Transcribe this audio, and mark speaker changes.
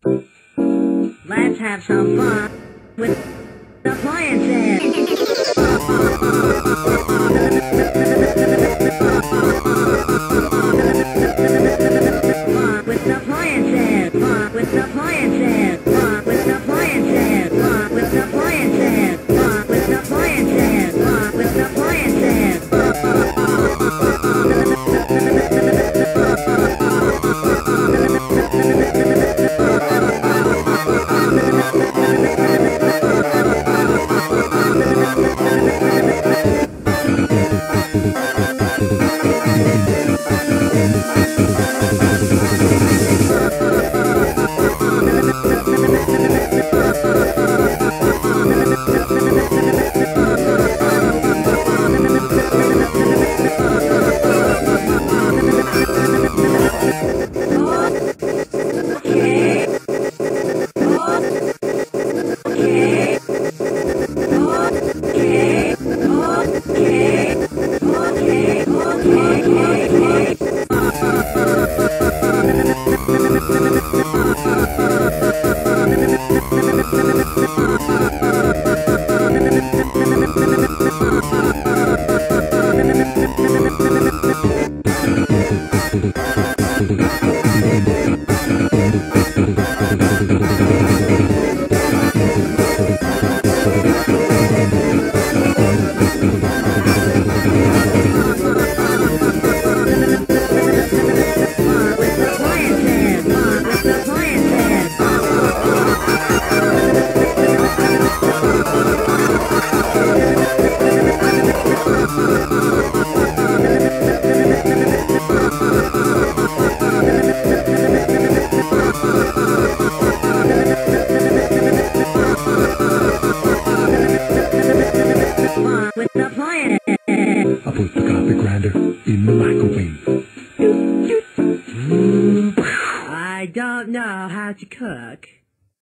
Speaker 1: Let's have some fun with appliances. Fun with appliances. Fun with appliances. Fun with appliances. Fun with appliances. Fun with appliances. Fun with appliances.
Speaker 2: I put the coffee grinder in the microwave.
Speaker 1: I don't know how to cook.